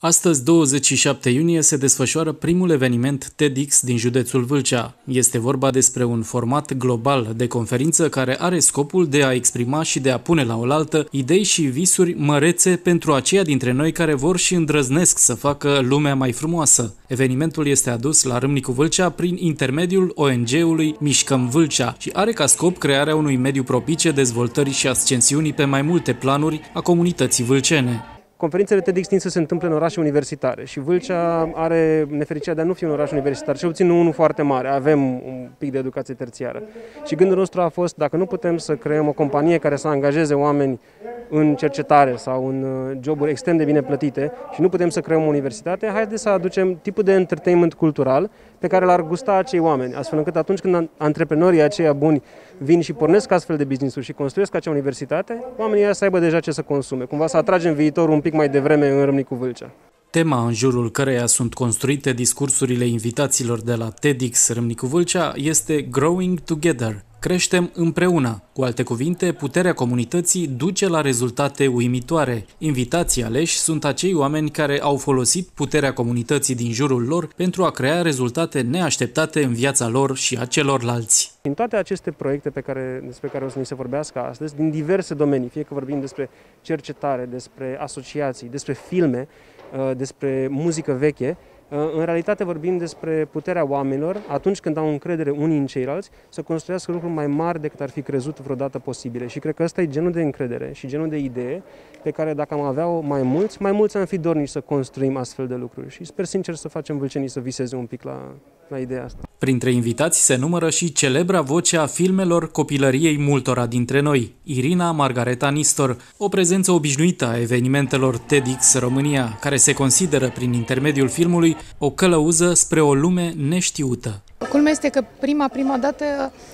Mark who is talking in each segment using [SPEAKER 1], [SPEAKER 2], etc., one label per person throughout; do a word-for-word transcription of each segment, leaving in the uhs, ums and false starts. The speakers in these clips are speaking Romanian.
[SPEAKER 1] Astăzi, douăzeci și șapte iunie, se desfășoară primul eveniment TEDx din județul Vâlcea. Este vorba despre un format global de conferință care are scopul de a exprima și de a pune la oaltă idei și visuri mărețe pentru aceia dintre noi care vor și îndrăznesc să facă lumea mai frumoasă. Evenimentul este adus la Râmnicu Vâlcea prin intermediul O N G-ului Mișcăm Vâlcea și are ca scop crearea unui mediu propice dezvoltării și ascensiunii pe mai multe planuri a comunității vâlcene.
[SPEAKER 2] Conferințele TEDx tind să se întâmple în orașe universitare și Vâlcea are nefericirea de a nu fi un oraș universitar, cel puțin unul foarte mare, avem un pic de educație terțiară. Și gândul nostru a fost, dacă nu putem să creăm o companie care să angajeze oameni în cercetare sau în joburi extrem de bine plătite și nu putem să creăm o universitate, haideți să aducem tipul de entertainment cultural pe care l-ar gusta acei oameni, astfel încât atunci când antreprenorii aceia buni vin și pornesc astfel de business-uri și construiesc acea universitate, oamenii ăia să aibă deja ce să consume, cumva să atragem viitorul un pic mai devreme în Râmnicu Vâlcea.
[SPEAKER 1] Tema în jurul căreia sunt construite discursurile invitaților de la TEDx Râmnicu Vâlcea este Growing Together. Creștem împreună. Cu alte cuvinte, puterea comunității duce la rezultate uimitoare. Invitații aleși sunt acei oameni care au folosit puterea comunității din jurul lor pentru a crea rezultate neașteptate în viața lor și a celorlalți.
[SPEAKER 2] Din toate aceste proiecte pe care, despre care o să ni se vorbească astăzi, din diverse domenii, fie că vorbim despre cercetare, despre asociații, despre filme, despre muzică veche, în realitate vorbim despre puterea oamenilor atunci când au încredere unii în ceilalți să construiască lucruri mai mari decât ar fi crezut vreodată posibile. Și cred că ăsta e genul de încredere și genul de idee pe care dacă am avea-o mai mulți, mai mulți am fi dornici să construim astfel de lucruri. Și sper sincer să facem vâlcenii să viseze un pic la, la ideea asta.
[SPEAKER 1] Printre invitați se numără și celebra voce a filmelor copilăriei multora dintre noi, Irina Margareta Nistor, o prezență obișnuită a evenimentelor TEDx România, care se consideră prin intermediul filmului o călăuză spre o lume neștiută.
[SPEAKER 3] Culmea este că prima, prima dată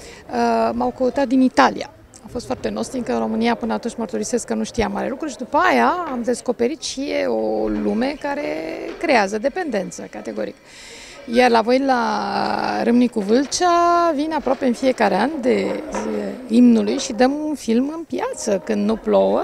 [SPEAKER 3] uh, m-au căutat din Italia. A fost foarte nostimcă în România, până atunci mărturisesc că nu știam mare lucru și după aia am descoperit și e o lume care creează dependență, categoric. Iar la voi la Râmnicu Vâlcea vine aproape în fiecare an de imnului și dăm un film în piață când nu plouă.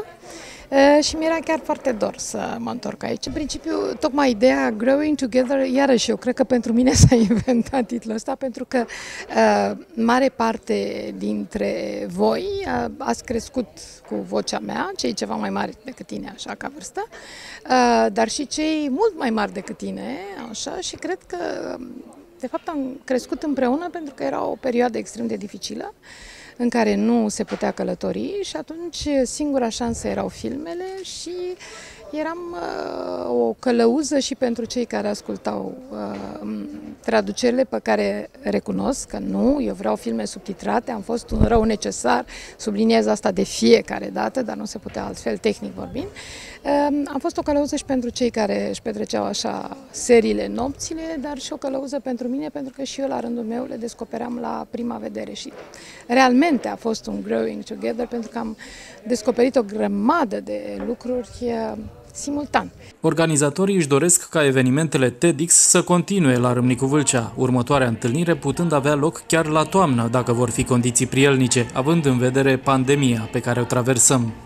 [SPEAKER 3] Și mi-era chiar foarte dor să mă întorc aici. În principiu, tocmai ideea Growing Together, iarăși eu cred că pentru mine s-a inventat titlul ăsta, pentru că uh, mare parte dintre voi uh, ați crescut cu vocea mea, cei ceva mai mari decât tine, așa, ca vârstă, uh, dar și cei mult mai mari decât tine, așa, și cred că, de fapt, am crescut împreună pentru că era o perioadă extrem de dificilă, în care nu se putea călători și atunci singura șansă erau filmele și eram uh, o călăuză și pentru cei care ascultau uh, traducerile pe care recunosc că nu, eu vreau filme subtitrate, am fost un rău necesar, subliniez asta de fiecare dată, dar nu se putea altfel, tehnic vorbind. Uh, am fost o călăuză și pentru cei care își petreceau așa seriile nopțile, dar și o călăuză pentru mine, pentru că și eu la rândul meu le descopeream la prima vedere și realmente a fost un Growing Together pentru că am descoperit o grămadă de lucruri simultan.
[SPEAKER 1] Organizatorii își doresc ca evenimentele TEDx să continue la Râmnicu Vâlcea, următoarea întâlnire putând avea loc chiar la toamnă, dacă vor fi condiții prielnice, având în vedere pandemia pe care o traversăm.